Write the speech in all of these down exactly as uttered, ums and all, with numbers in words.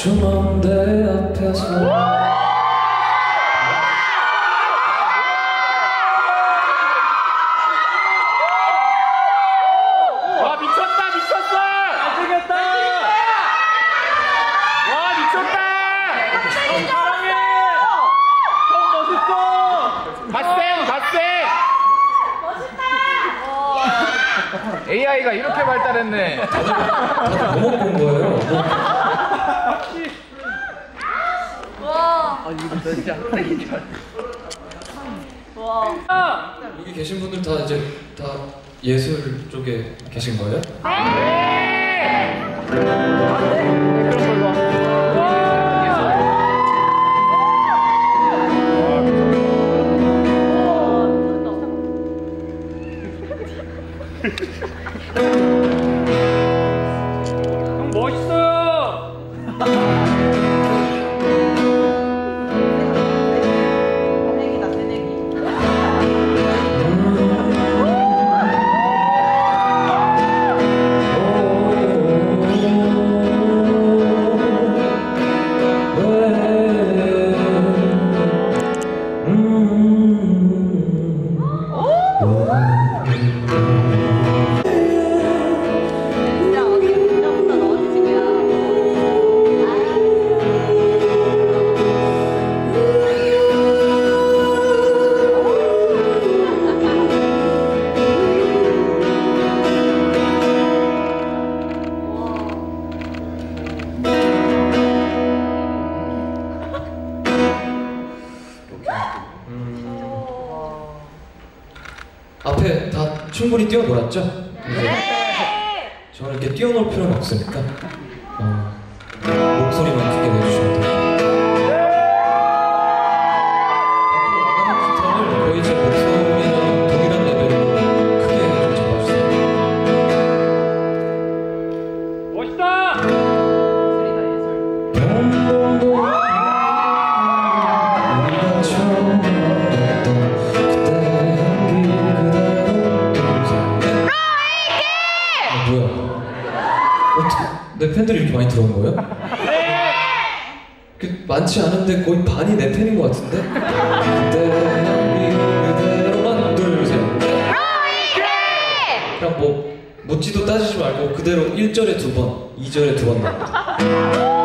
중앙대 앞에서 에이아이가 이렇게 발달했네. 다들 뭐 먹고 온 거예요? 와. 아 이거 진짜 한타인 줄 알았어. 와. 여기 계신 분들 다 이제 다 예술 쪽에 계신 거예요? 네. 그런 걸로. 형 멋있어요. 새내기다 새내기. 앞에 다 충분히 뛰어놀았죠? 네. 저는 이렇게 뛰어놀 필요는 없으니까 어, 목소리만 크게 내주시면 돼요. 앞으로 나가는 기타를 거의 제 목소리랑 동일한 레벨로 크게 좀 잡아주세요. 멋있다. 예술이다 예술. 우리가 처음 만났던 그때 향기 그대로 동생. 아, 뭐야? 어떻게 내 팬들이 이렇게 많이 들어온 거예요? 그 많지 않은데 거의 반이 내 팬인 것 같은데? 그때 향기 그대로만 둘 셋. 그냥 뭐 묻지도 따지지 말고 그대로 일 절에 두 번, 이 절에 두 번 나옵니다.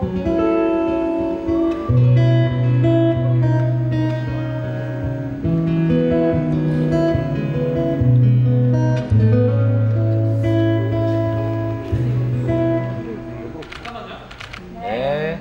네.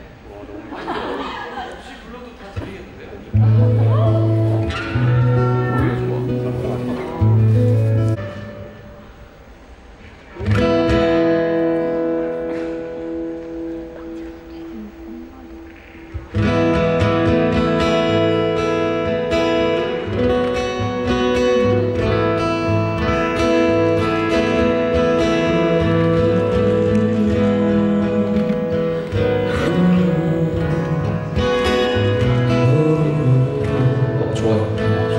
어, 좋아요.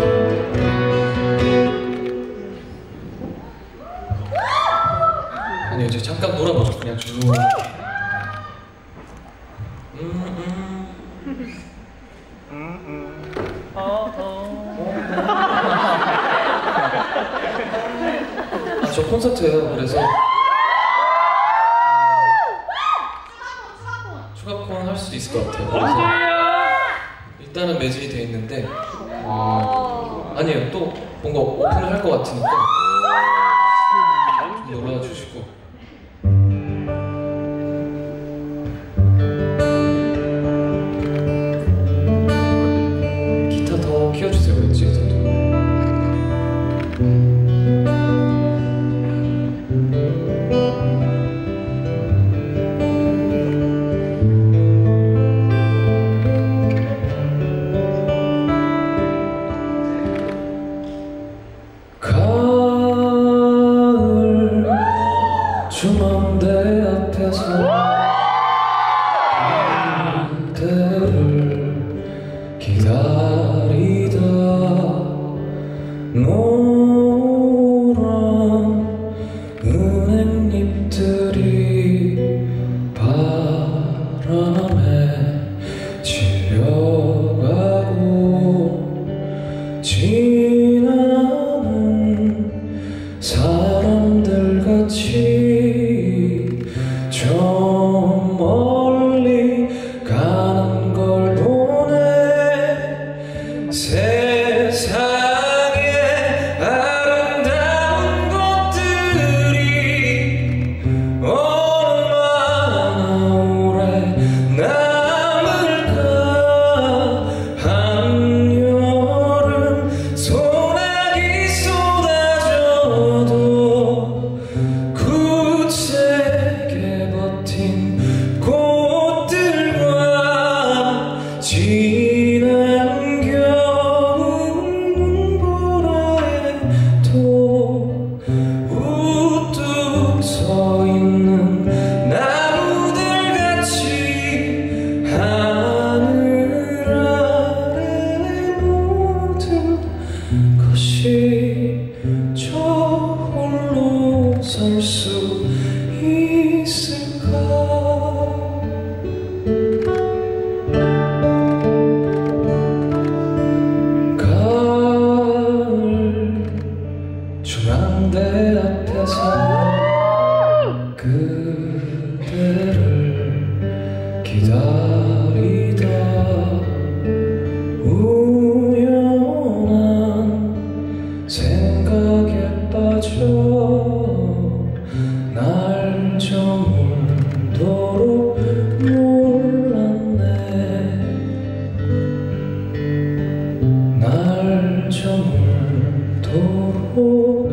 아니 이제 잠깐 놀아보죠. 그냥 쭉. 음, 음. 아, 저 콘서트예요. 그래서 추가콘 할 수도 있을 것 같아요. 그래서 언제예요? 일단은 매진이 돼 있는데 어, 아니에요. 또 뭔가 오픈을 할 것 같으니까 좀 놀러 주시고. 기타 더 키워주세요. 그랬지? 저도. 가을 중앙대 앞에서 그대를 기다리다 노란 은행잎들이 바람에 지려가고 지나는 사람들 같이 저 멀리 가는 걸 보네. 세상에 아름다운 것들이 얼마나 오래 남을까. 한여름 소나기 쏟아져도 굳세게 버틴 꽃들과 지난 겨울 눈보라에도 우뚝 서 있는 나무들 같이 하늘 아래 모든 것이 저 홀로 설 수 있을까. 가을 중앙대 앞에서 그대를 기다리다 우연한 생각에 빠져 날 저물도록 몰랐네. 날 저물도록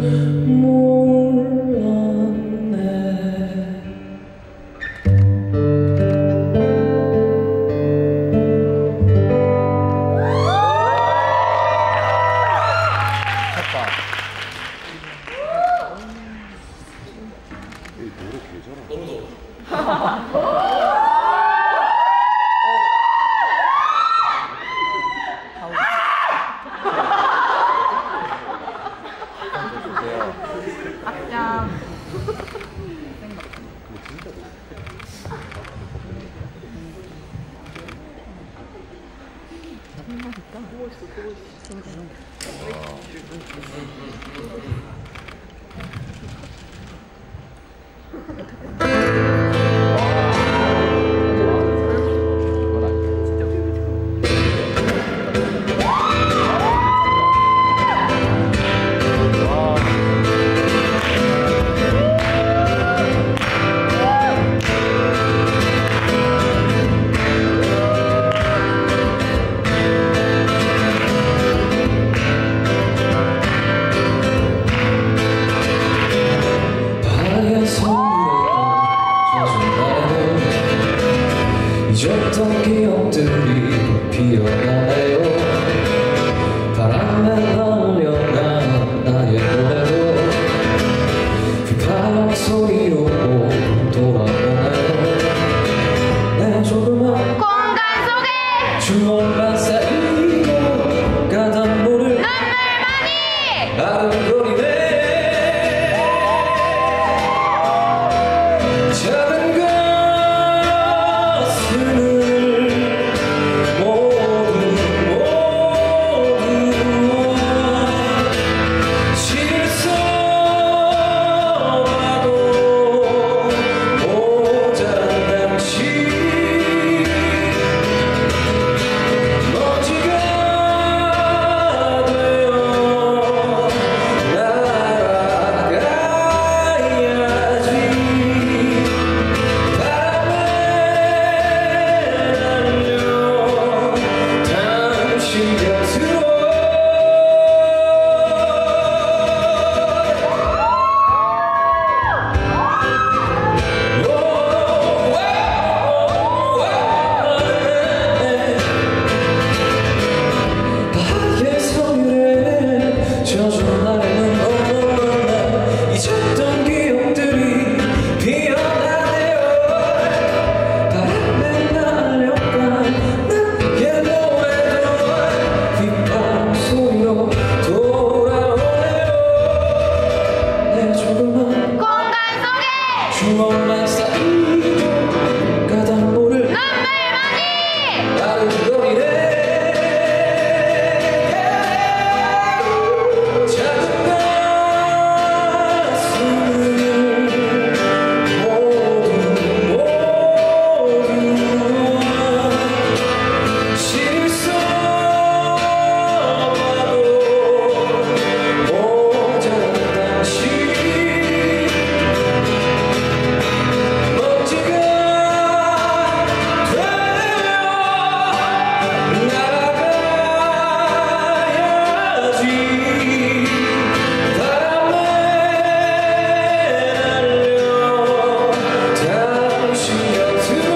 몰랐네. 너무 더워. 악장. 잊었던 기억들이 피어나네요. 바람에 날려간 나의 노래도 휘파람 소리로 돌아오네요. 내 조그만 공간 속에 추억만 쌓이고 가다 모를 눈물만이 아른거리네. 작은 가슴을 모두 모두 실수하도 모자란 당시 먼지가 되어 날아가야지. 당신 곁으로 바의 서울에 젖은 날에는 너무나 잊었던 기억들이 피어나네요. 바람에 날려간 나의 노래도 휘파람 소리로 돌아오네요. 내 조그만 공간 속에 추억만 쌓이고 가다 모를 눈물만이 아른거리네. 작은 가슴을 모두 모두 실수하도 모자란 당시 먼지가 되어 날아가야지. 바람에 날려 당신 곁으로.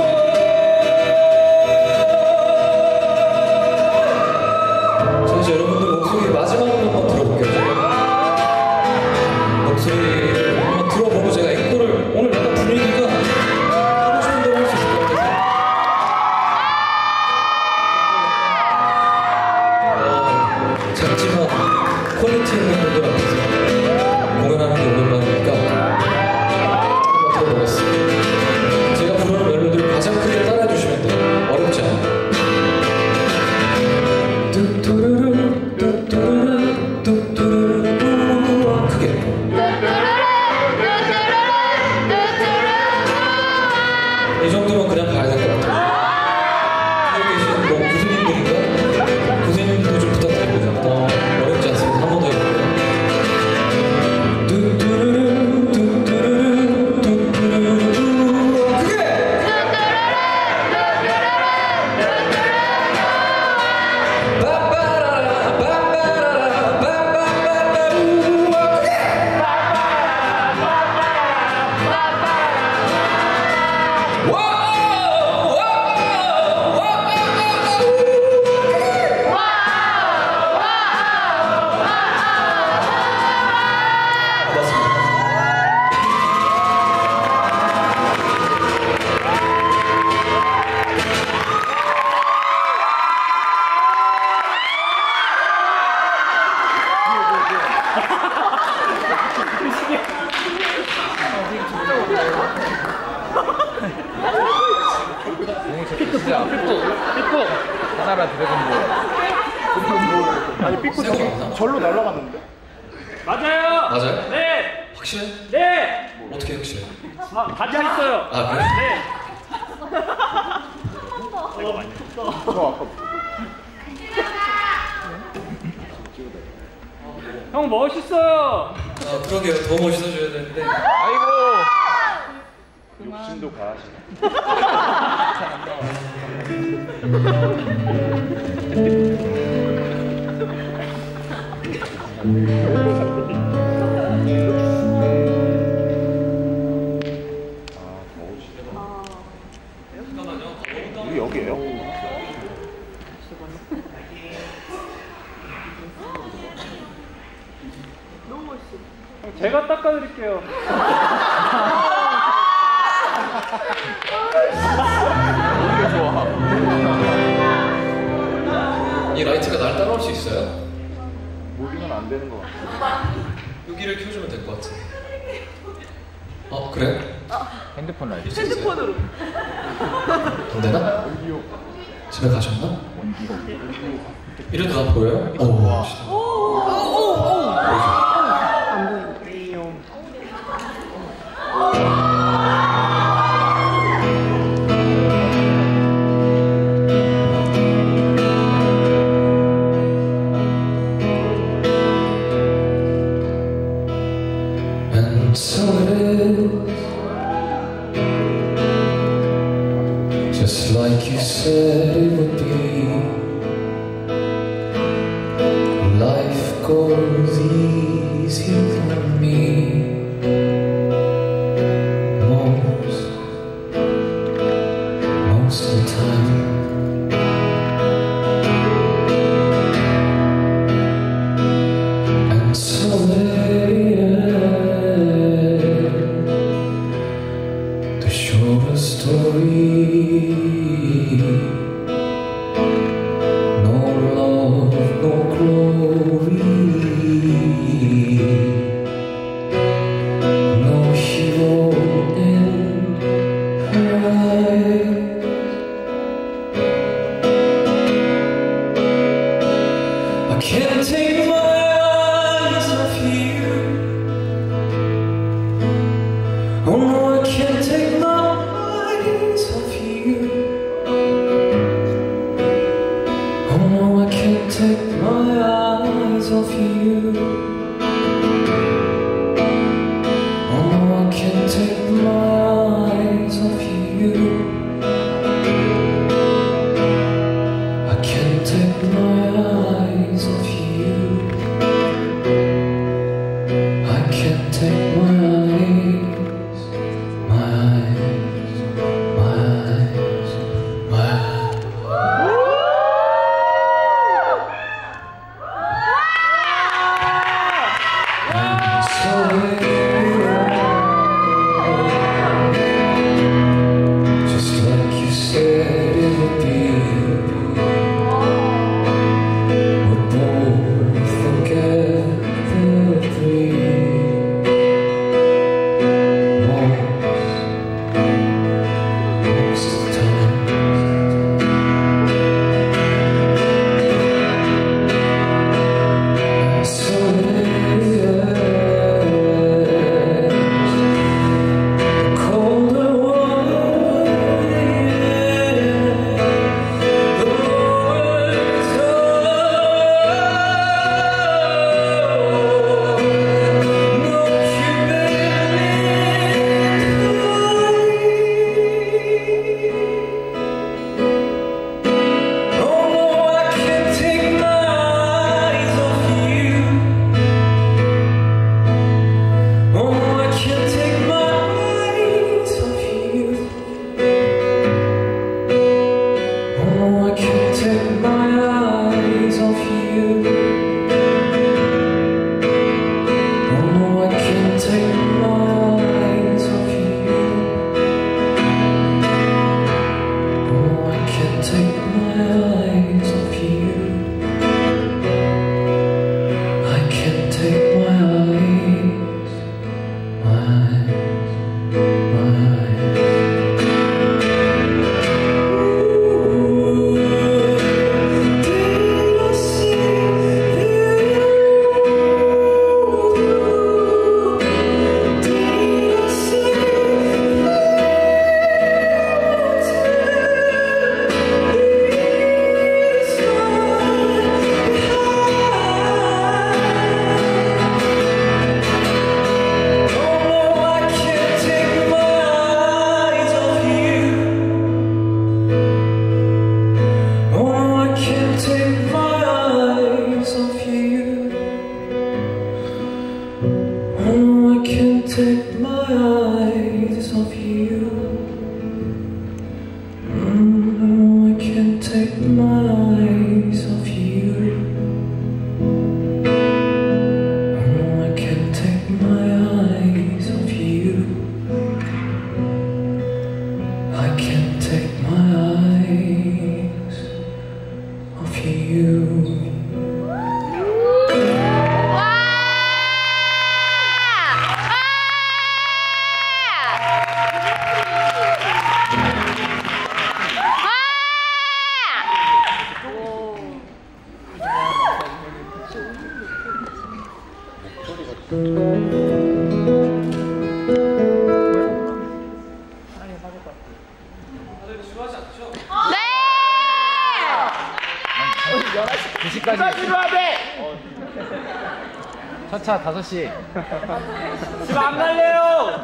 자, 이제 여러분들 목소리 마지막으로 한번 들어볼게요. 목소리 한번 들어보고 제가 앵콜을 오늘 약간 분위기가 하고 싶은 대로 할 수 있을 것 같아서 어, 작지만 퀄리티 있는 분들 앞에서 공연하는 게 오랜만이니까 한번 들어보겠습니다. 제가 부르는 멜로디를 가장 크게 따라해 주시면 돼요. 어렵지 않아요. 뚜뚜루루 뚜뚜루루 뚜뚜루루 크게. 이 정도면 그냥 가야 될 것 같아요. 여기 계신 뭐 교수님들인가? 교수님도 좀 부탁드립니다. 어, 어렵지 않습니다. 한 번 더 해볼게요. 뚜뚜루루 뚜뚜루루 뚜뚜루루 크게! 빠빠라라 빠빠라라 빠빠빠빠 우와 크게! 와우 와우 진짜 삐꾸 삐꾸 하나라 드래곤볼. 아니 삐꾸 세고 저기 나왔나? 절로 날아갔는데? 맞아요. 맞아요? 네. 확실해? 네. 어떻게 확실해? 아, 같이 있어요. 아 그래? 네. 저 아까 형 멋있어요. 아 그러게요. 더 멋있어져야 되는데. 아이고. 욕심도 가시네. 아, 더우시네. 여기 여기에요? 제가 닦아드릴게요. 이게 좋아. 이 라이트가 날 따라올 수 있어요? 무빙은 안 되는 것 같아. 여기를 켜주면 될 것 같은데. 어 그래? 핸드폰 라이트. 핸드폰으로. 안 되나? 원기호. 집에 가셨나? 원기호. 이래도 나 보여요? 오. 안 보이네. And so it is, just like you said it would be. Life goes easy on me most, most of the time. And so it is, the shorter story. No love, no glory, no hero in her eyes. I can't take my eyes off you. Oh no, I can't take my eyes off you. Oh no, I can't take my eyes off you. Oh no, I can't take my eyes off you. I can't take my eyes off you. can't take my eyes off you. 두 시까지 들어야 돼! 첫차 다섯 시. 지금 안 갈래요!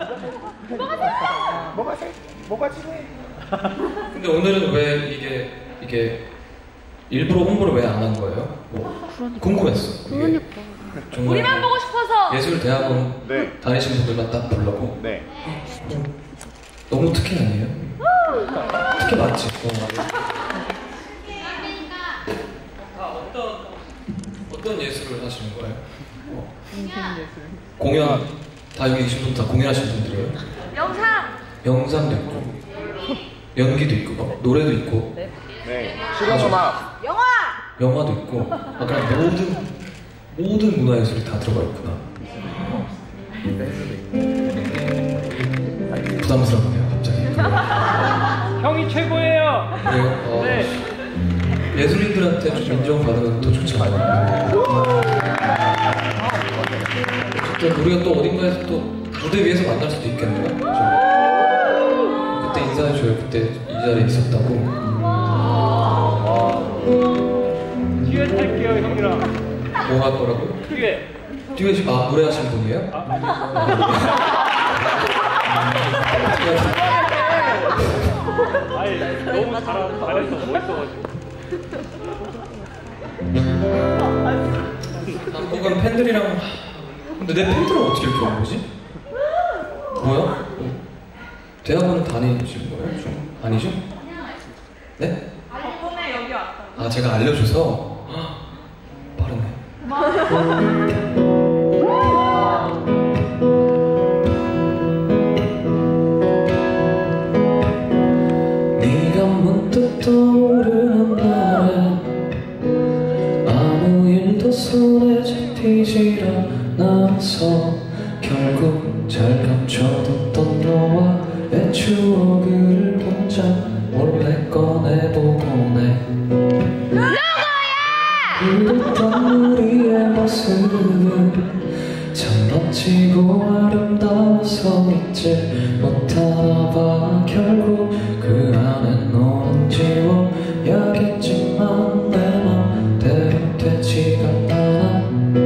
뭐가 세? 뭐가 지네? 근데 오늘은 왜 이게 이게 일부러 홍보를 왜 안 한 거예요? 뭐 궁금했어. 이게 그러니까. 정말 우리만 보고 싶어서. 예술대학원 네. 다니신 분들만 딱 보려고. 네. 너무 특혜 아니에요? 특혜 맞지? 어. 다 어떤 어떤 예술을 하시는 거예요? 어. 공연 다 여기 계신 분 다 공연하시는 분들이에요? 영상. 영상도 있고 연기도 있고 막 노래도 있고 네. 실용음악. 영화. 영화도 있고 아, 그냥 모든 모든 문화예술이 다 들어가 있구나. 부담스럽네요 갑자기. 형이 최고예요! 그래요? 어, 네. 예술인들한테 좀 인정받으면 더 좋잖아요. 어쨌든 우리가 또 어딘가에서 또 무대 위에서 만날 수도 있겠네요. 그렇죠? 그때 인사해줘요. 그때 이 자리에 있었다고. 뒤에 탈게요, 형이랑. 뭐 할 거라고요? 뒤에. 뒤에 지금 아, 노래하시는 분이에요? 아니, 너무 잘하, 잘해서 멋있어가지고. 당분간 팬들이랑. 근데 내 팬들은 어떻게 이렇게 온 거지? 뭐야? 대학원 다니신 거예요? 좀 아니죠? 네? 덕분에 여기 왔다. 아 제가 알려줘서 빠르네. 네가 문득 떠오르는 날에 아무 일도 손에 잡히질 않아서 결국 잘 감춰뒀던 너와의 추억을 혼자 몰래 꺼내보고네. 그랬던 우리의 모습은 참 멋지고 아름다워서 잊지 못하나 봐. 결국 그 안에 너는 지워야겠지만 내 맘대로 되지가 않아.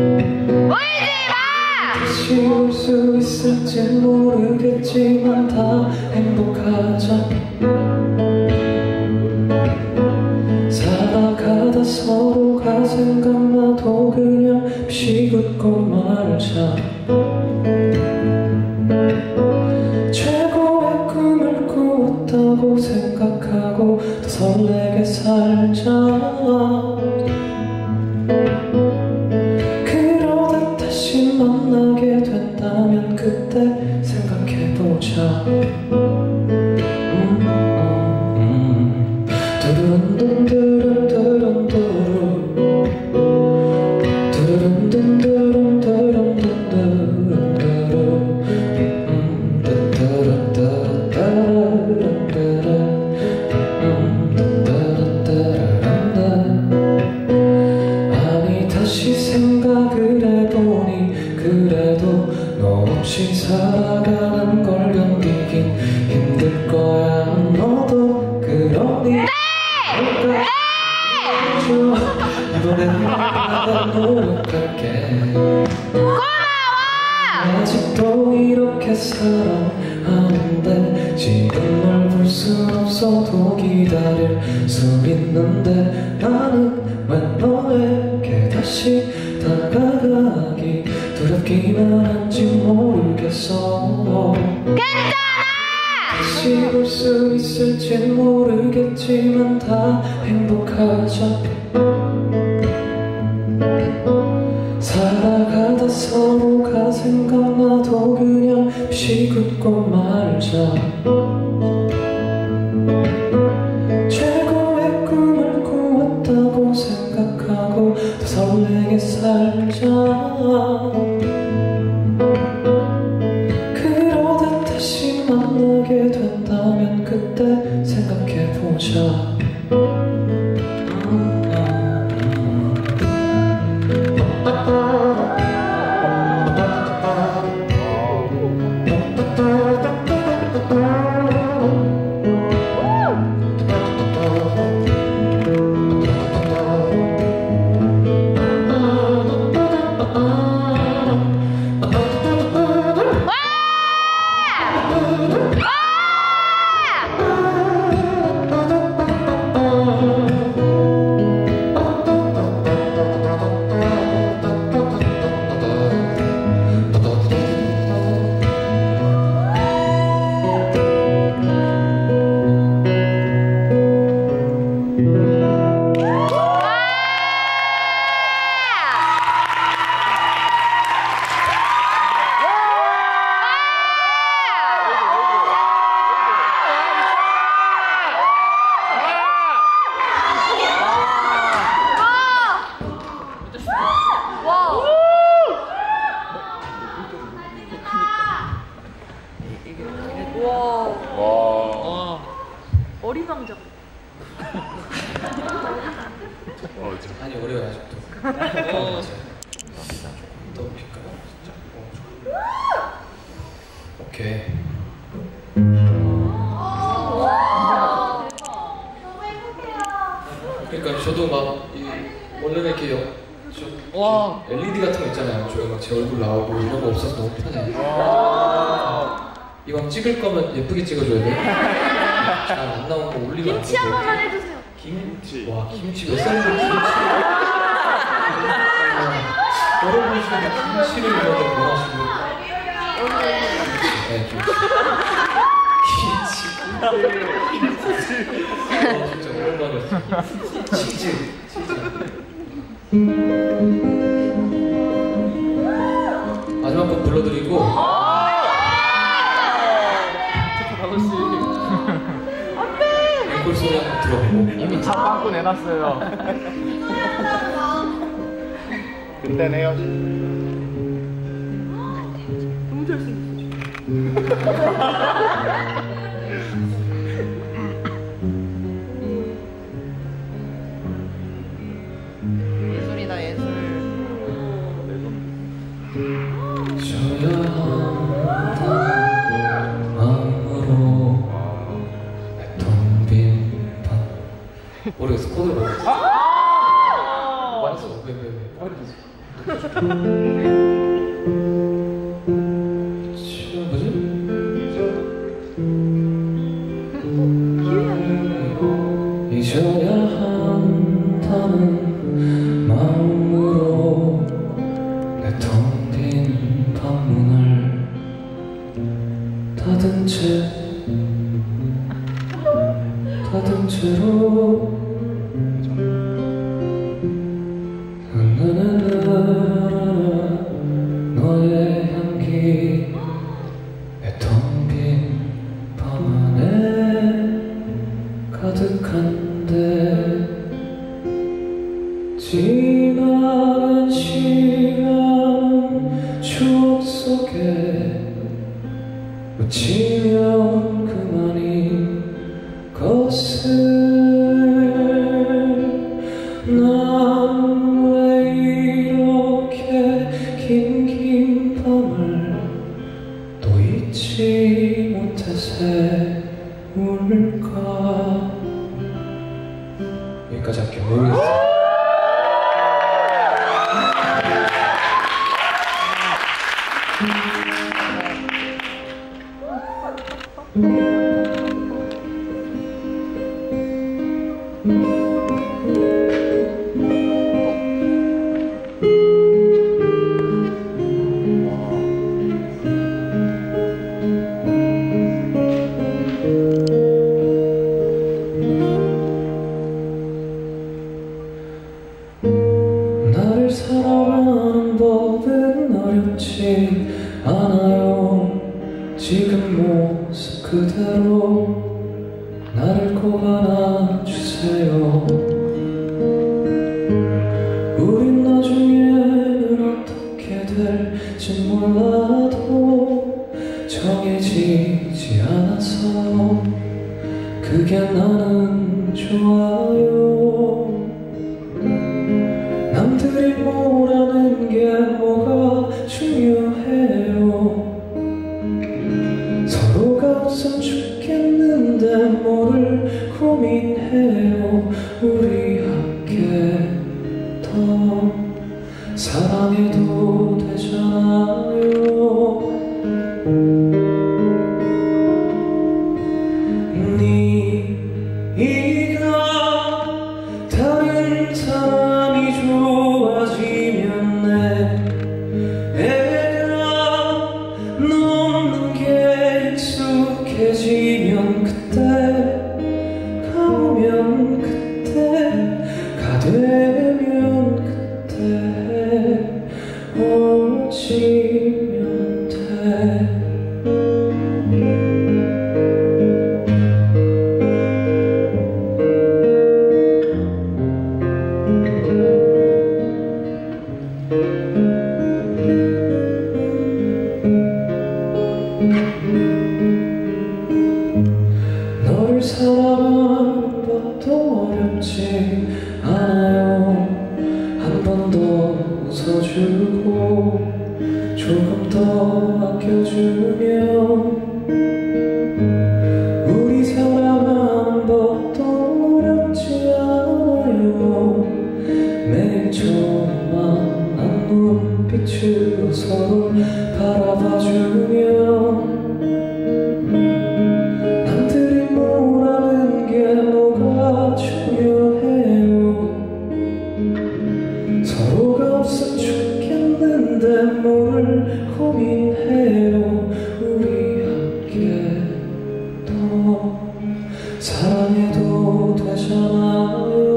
다시 올 수 있을지 모르겠지만 다 행복하자. 살아가다 서로가 생각나도 그냥 비웃고 말자. 최고의 꿈을 꾸었다고 생각하고 더 설레게 살자. 그러다 다시 만나게 된다면 그때 생각해보자. 아니 다시 생각을 해보니 그래도 너 없이 살아가는 걸 견디긴 힘들 거야. 너도 그러니 이번엔 내가 노력할게. 아직도 이렇게 사랑하는데 지금 널 볼 순 없어도 기다릴 수 있는데 나는 왜 너에게 다시 다가가기 두렵기만 한지 모르겠어. 다시 볼 수 있을지 모르겠지만 다 행복하자. 살아가다 서로가 생각나도 그냥 비웃고 말자. 그때 생각해보자. 어린 왕자. 아니 어려요 아직도. 어. 더 볼까요? 오케이. 그러니까 저도 막 이, 원래는 이렇게 여, 저, 와. 엘이디 같은 거 있잖아요. 저기 막 제 얼굴 나오고 이런 거 없어서 너무 편해. 이왕 찍을 거면 예쁘게 찍어줘야 돼. 잘 안 나온 거 올리면 안 돼. 김치 한 번만 해주세요. 김치. 와 김치 몇 살인데 김치. 여러분이시는데 김치를 이렇게 원하시고. 네 김치. 김치. 어, 진짜 오랜만이었어. 치즈. 치즈. 마지막 곡 불러드리고. 앵콜 소리 한번 들어보고. 이미 차 빵꾸 내놨어요. 그땐 헤어지. 너무 잘생겼어. 예술이다 예술. 모르겠어. 코드를 모르겠어. 맞았어. 왜, 왜, 왜. 지금 뭐지? 잊어야 한다는 마음으로 내 텅 빈 방문을 닫은 채 닫은 채로 너의 향기 내 텅 빈 방 안에 가득한데 지나간 시간 추억 속에 묻히면 그만인 것을 난 왜 이렇게 긴 긴 밤을 또 잊지 못해 세울까. 여기까지 할게요. 모르겠어요. 나를 사랑하는 법은 어렵지 않아요. 지금 모습 그대로 나를 꼭 안아주세요. 우린 나중에는 어떻게 될지 몰라도 정해지지 않아서 그게 나는 좋아요. 남들이 뭐라는 게 뭐가 중요해요. 서로가 없으면 죽겠는데 뭐를 고민해요. 우리 함께 더 사랑해도 되잖아요. 네가 다른 사람이 좋아지면 내가 넘는 게 익숙해지면 그때 가오면 그때 가되면 그때 오지면 돼. 너를 사랑하는 것도 어렵지 않아요. 한 번 더 웃어주고 조금 더 아껴주면 우리 사랑하는 것도 어렵지 않아요. 매일 처음 만난 눈빛으로 서로 바라봐주면 서로가 없어 죽겠는데 뭘 고민해요. 우리 함께 더 사랑해도 되잖아요.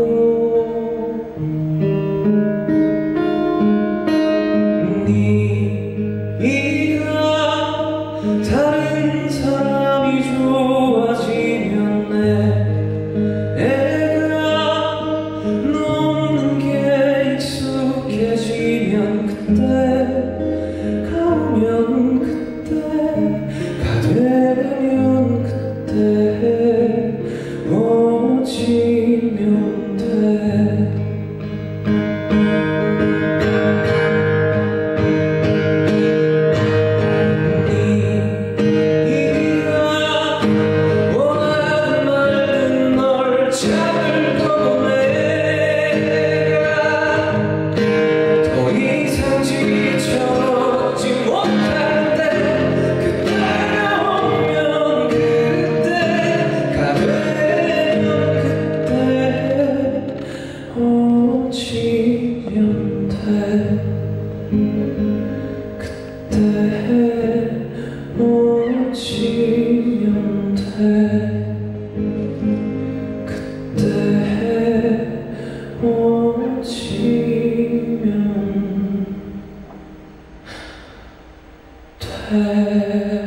네가 다른 사람이 좋아지면 내가 넘는 게 익숙해지면 그때 가오면 그때 가되면 그때 오지면 돼. 오지면 돼. 그때 오지면 돼. 그때 오지면 돼.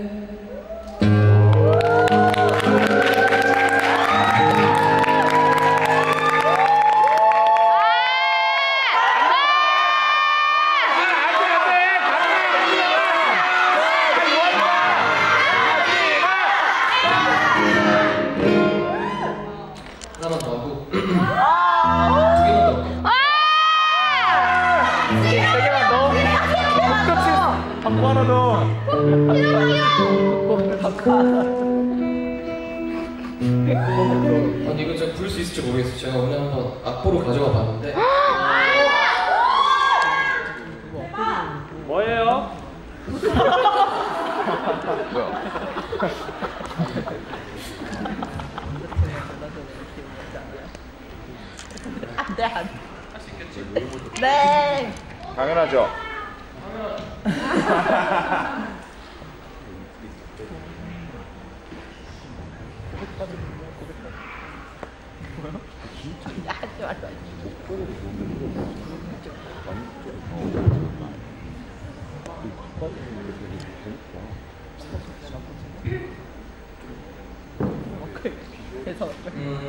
하나만 더 하고 두 개만 더 할게. 한번 하나 더. 아니 이거 제가 부를 수 있을지 모르겠어요. 제가 오늘 한번 악보를 가져가 봤는데 뭐예요? 네, 안 네. 당연하죠. 하지 말라. 그래서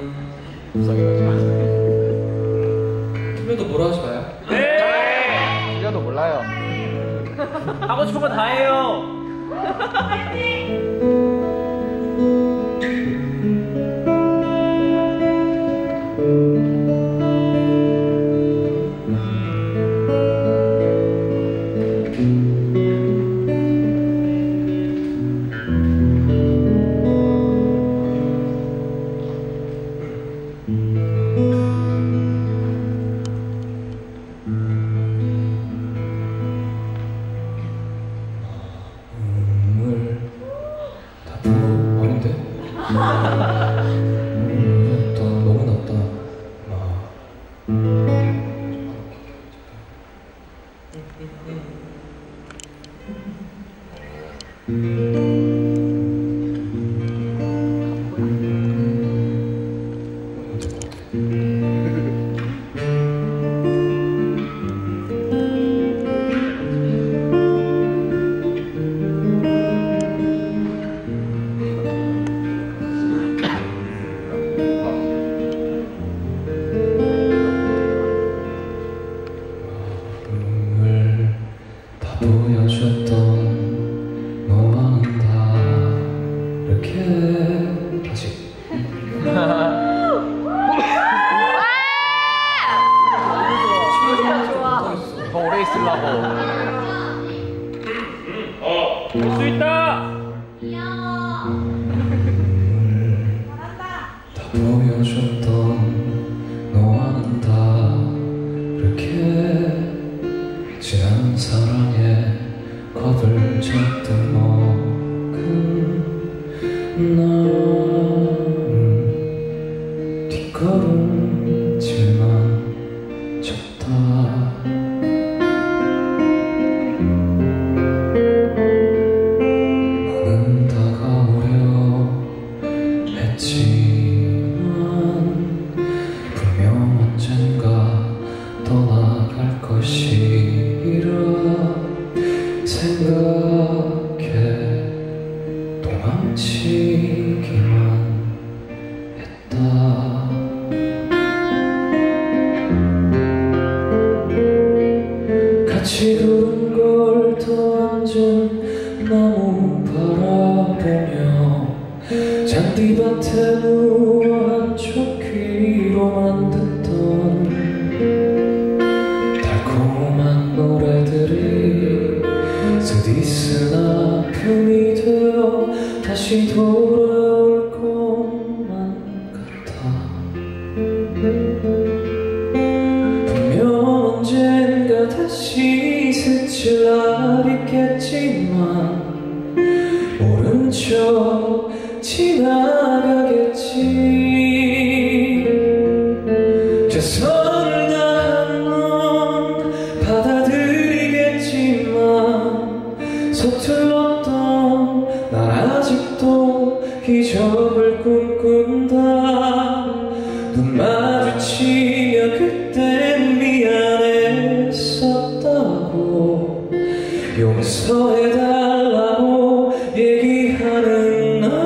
음... 그래도 뭐라 하지 마요. 네! 이겨도 몰라요. 하고 싶은 거 다 해요. 눈물 다 부어 아닌데? 음, 또 너무 낮다. 아. 눈물 다 보여줬던 너와는 다 이렇게 다시 더 오래 있으려고. 할 수 있다. 다 보여줬던 너와는 다 이렇게 지난 사랑에 겁을 줬던 만큼 나는 뒷걸음질만 쳤다. 너는 다가오려 했지만 분명 언젠가 떠나갈 것이라 생각해 도망치기만 했다. 같이 구른 걸 더 앉은 나무 바라보며 잔디밭에 누워 한쪽 귀로만 듣던 달콤한 노래들이 스디스나 품이 되어 다시 돌아올 것만 같아. 분명 언젠가 다시 스칠 날 있겠지만 모른 척 지나가겠지. 최선을 다한 넌 받아들이겠지만 서툴렀던 난 아직도 기적을 꿈꾼다. 눈 마주치며 그땐 미안했었다고 용서해달라고 얘기하는 날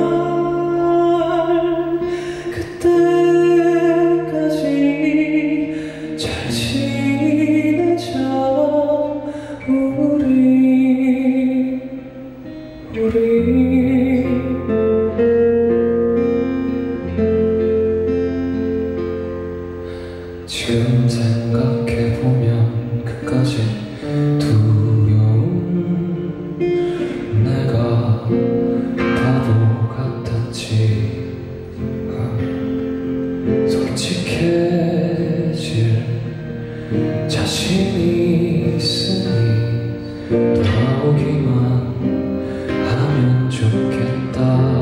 그때까지 잘 지내자 우리 우리 지금 생각해보면 그까지 두려운 내가 바보 같았지. 솔직해질 자신이 있으니 돌아오기만 하면 좋겠다.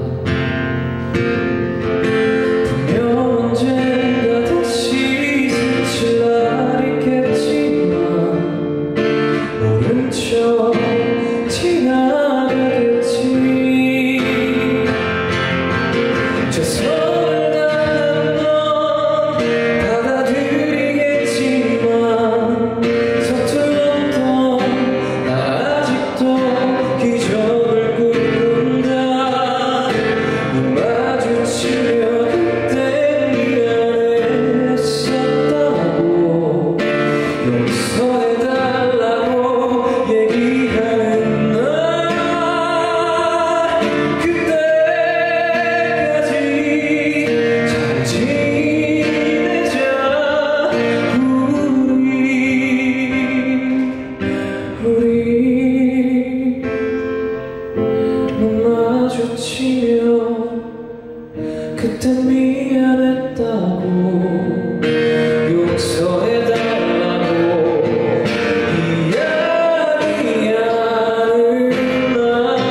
지나가겠지. 최선을 다한 넌 받아들이겠지만 서툴렀던 나 아직도 미안했다고 용서해달라고 이야기하는 날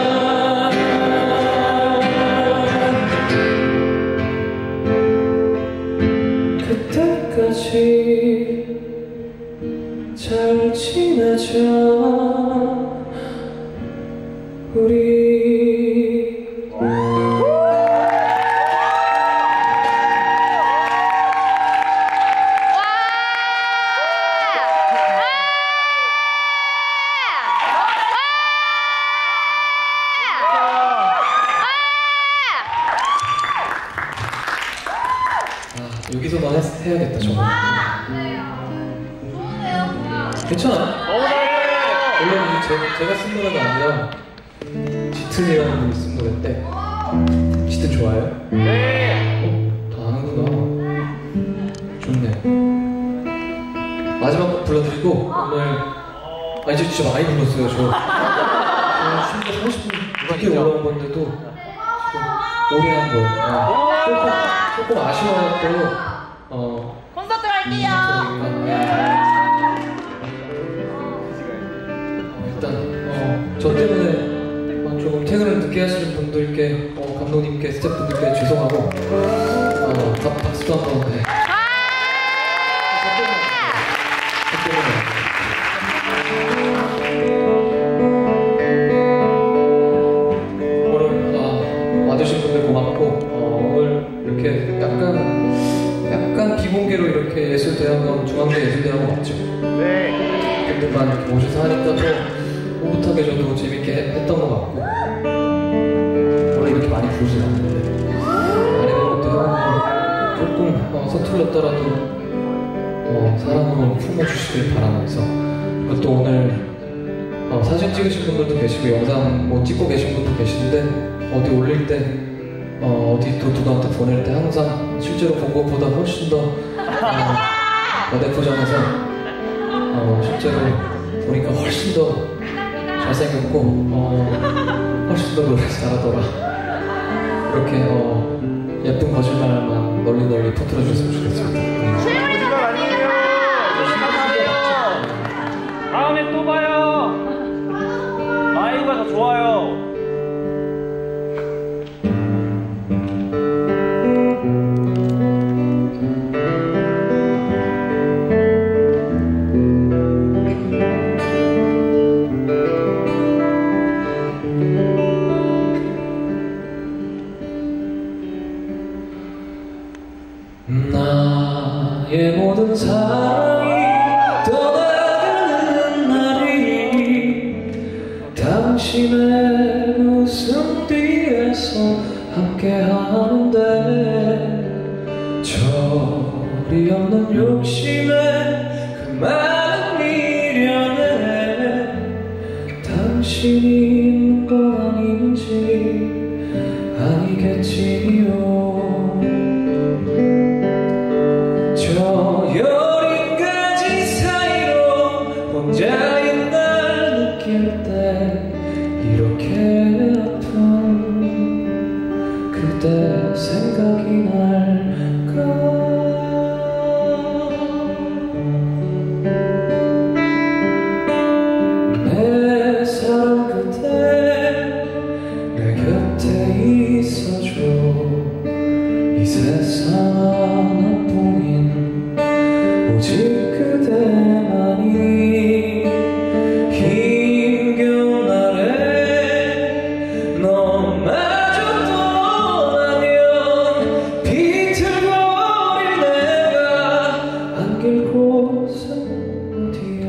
그때까지 잘 지내자 우리. 여기서만 했- 해야겠다 정말. 괜찮아. 원래 제, 제가 쓴 노래가 아니라 짙은이라는 분이 쓴 노래인데 짙은 좋아해요? 네. 어? 다 아는구나. 좋네. 마지막 곡 불러드리고 오늘 아 이제 진짜 많이 불렀어요 저. 쉰게 삼십 분 늦게 올라온 건데도 지금 오래 한 거예요. 조금, 조금 아쉬워갖고 어, 콘서트 갈게요. 일단 어, 저 때문에 어, 조금 퇴근을 늦게 하시는 분들께 어, 감독님께 스태프분들께 죄송하고 어, 박, 박수도 한번 네. 저 때문에 저 때문에 오늘 아, 와주신 분들 고맙고 어, 오늘 이렇게 약간 약간 비공개로 이렇게 예술대학원 중앙대 예술대학원 맞죠? 네. 분들만 이렇게 오셔서 하니까 또 오붓하게 저도 재밌게 했던 것 같고 원래 이렇게 많이 부르진 않는데 안 해본 것도 해봤는데 조금 어, 서툴렀더라도 어, 사랑으로 품어주시길 바라면서 그리고 또 오늘 어, 사진 찍으신 분들도 계시고 영상 뭐 찍고 계신 분도 계신데 어디 올릴 때 어, 어디 또 누구한테 보낼 때 항상 실제로 본 것보다 훨씬 더 어, 거대포장해서 어, 실제로 보니까 훨씬 더 잘생겼고 어, 훨씬 더 노래 잘하더라. 이렇게 어, 예쁜 거짓말만 널리 널리 퍼뜨려 주셨으면 좋겠습니다. 거짓말 아니에요. 다음에 또 봐요. 라이브가 더 좋아요. 나의 모든 사랑이 떠나가는 날이 당신의 웃음 뒤에서 함께하는데 절이 없는 욕심에 그 많은 미련에 당신이 있는 건 아닌지 아니겠지요. 저 여린 가지 사이로 혼자인 날 느낄 때 이렇게 아픈 그대 생각이 날까. 내 사랑 그대 내 곁에 있어줘. 이 세상 하나뿐인 오직 그대만이 힘겨운 날에 너마저 떠나면 비틀거릴 내가 안길 곳은 어디에.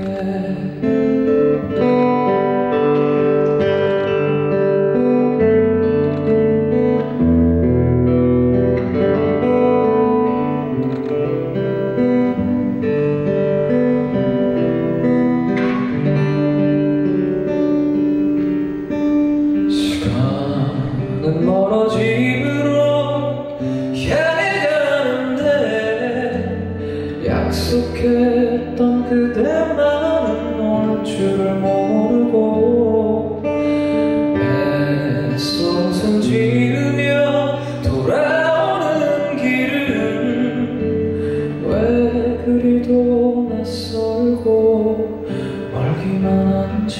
시간은 멀어짐으로 향해 가는데 약속했던 그대만은 올 줄을 모르고 애써 웃음 지으며 돌아오는 길 많았지.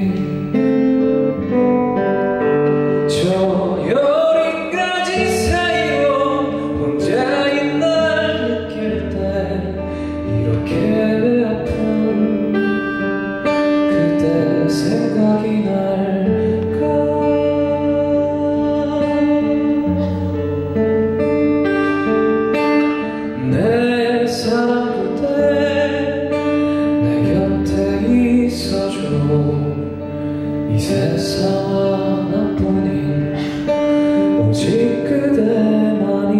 저 여린가지 사이로 혼자인 날 느낄 때 이렇게 아픈 그대 생각이 날까. 내 사랑 그대 내 곁에 있어줘. 이 세상 하나뿐인 오직 그대만이.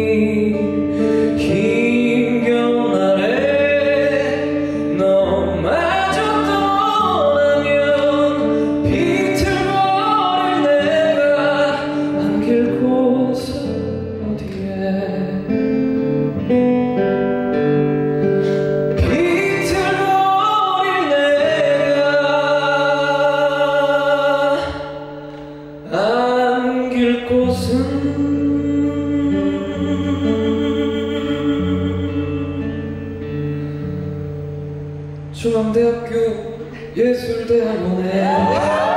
힘겨운 날에 너마저 떠나면 비틀거릴 내가 안길 곳은 어디에. 비틀거릴 내가 안길 곳은 중앙대학교 예술대학원에